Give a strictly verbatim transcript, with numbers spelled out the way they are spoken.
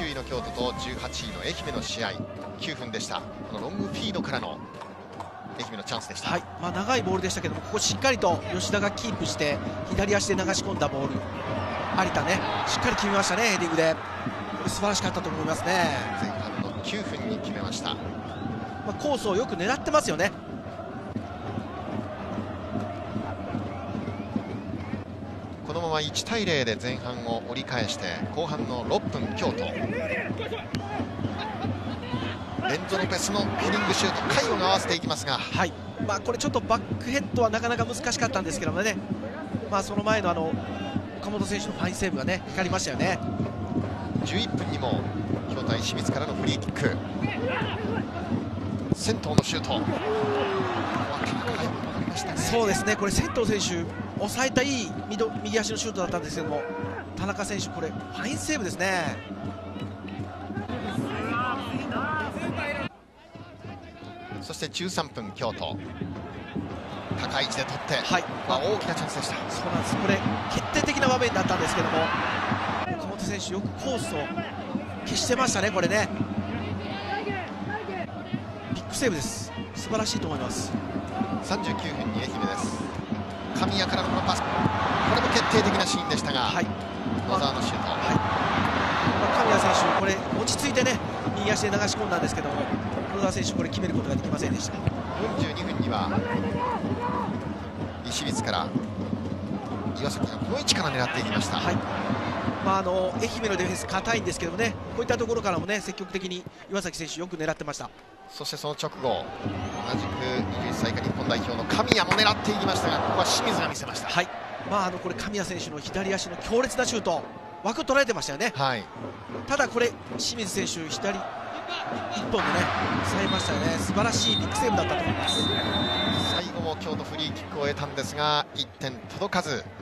きゅういの京都とじゅうはちいの愛媛の試合、きゅうふんでした。このロングフィードからの愛媛のチャンスでした。 はい、まあ、長いボールでしたけども、ここしっかりと吉田がキープして左足で流し込んだボール、有田ね、しっかり決めましたね、ヘディングで。これ素晴らしかったと思いますね。 前半のきゅうふんに決めました。 まあ、コースをよく狙ってますよね。 このままいちたいゼロで前半を折り返して後半のろっぷん、京都レンゾロペスのヘディングシュート、回を合わせていきますが、 はい、まあ、これちょっとバックヘッドはなかなか難しかったんですけどもね、まあ、その前のあの岡本選手のファインセーブがね光りましたよね。 じゅういっぷんにも京都石清水からのフリーキック、仙頭のシュート、 そうですね、これ仙頭選手抑えたいい右足のシュートだったんですけども、田中選手これファインセーブですね。 そしてじゅうさんぷん、京都高い位置で取って、 はい、 まあ、大きなチャンスでした。 そうなんです、これ決定的な場面だったんですけども、岡本選手よくコースを消してましたね。これねビッグセーブです、素晴らしいと思います。 さんじゅうきゅうふんに愛媛です。神谷からのこのパス、これも決定的なシーンでしたが、はい、野沢のシュート、はい、 まあ、神谷選手これ落ち着いてね右足で流し込んだんですけども、野沢選手これ決めることができませんでした。 よんじゅうにふんには石光から岩崎がこの位置から狙っていきました。はい、 まあ、あの愛媛のディフェンス硬いんですけどもね、こういったところからもね積極的に岩崎選手よく狙ってました。 そしてその直後、同じくにじゅっさい以下日本代表の神谷も狙っていきましたが、ここは清水が見せました。 はい、まあ、あのこれ神谷選手の左足の強烈なシュート、枠捉えてましたよね。はい、ただこれ清水選手左一本でね抑えましたよね。素晴らしいビッグセーブだったと思います。 最後も京都フリーキックを得たんですがいってん届かず、